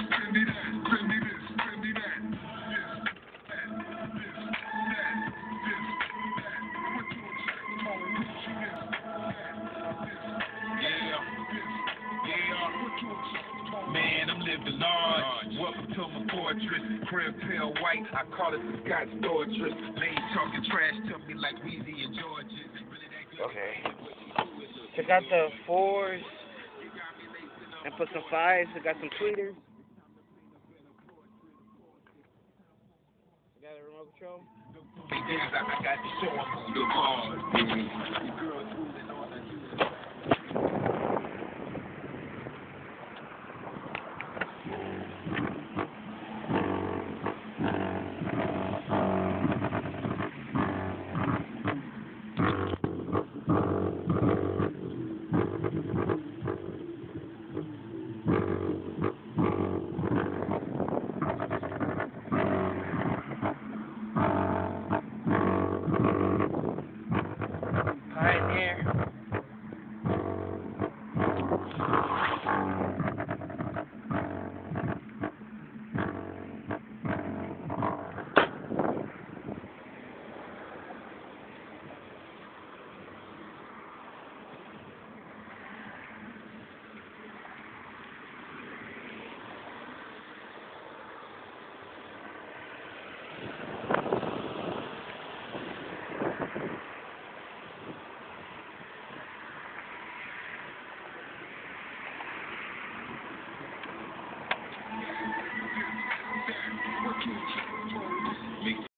Send me that, send me this, send me that. Man, I'm living large. Welcome to my fortress. Crib pale white, I call it the Scott's fortress. Lane talking trash to me like Weezy and Georgia. Okay. Check out the 4s and put some 5s. We got some tweeters. We got a remote control. I got to show them who the boss. Girls moving on the Pioneer.